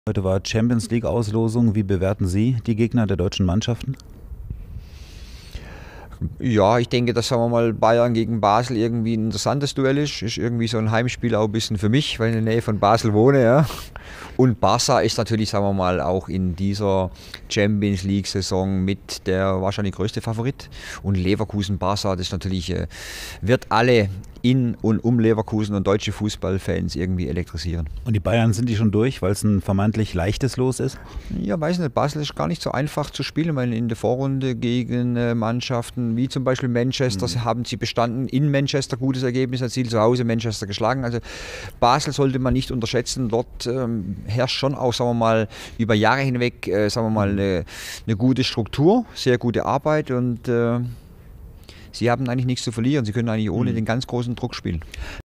Heute war Champions League Auslosung. Wie bewerten Sie die Gegner der deutschen Mannschaften? Ja, ich denke, dass, sagen wir mal, Bayern gegen Basel irgendwie ein interessantes Duell ist. Ist irgendwie so ein Heimspiel auch ein bisschen für mich, weil ich in der Nähe von Basel wohne. Ja. Und Barca ist natürlich, sagen wir mal, auch in dieser Champions League-Saison mit der wahrscheinlich größte Favorit. Und Leverkusen-Barca, das ist natürlich, wird alle in und um Leverkusen und deutsche Fußballfans irgendwie elektrisieren. Und die Bayern, sind die schon durch, weil es ein vermeintlich leichtes Los ist? Ja, weiß nicht, Basel ist gar nicht so einfach zu spielen, weil in der Vorrunde gegen Mannschaften wie zum Beispiel Manchester haben sie bestanden, in Manchester gutes Ergebnis erzielt, zu Hause Manchester geschlagen. Also Basel sollte man nicht unterschätzen, dort herrscht schon auch, sagen wir mal, über Jahre hinweg, sagen wir mal, eine gute Struktur, sehr gute Arbeit und sie haben eigentlich nichts zu verlieren, sie können eigentlich ohne den ganz großen Druck spielen.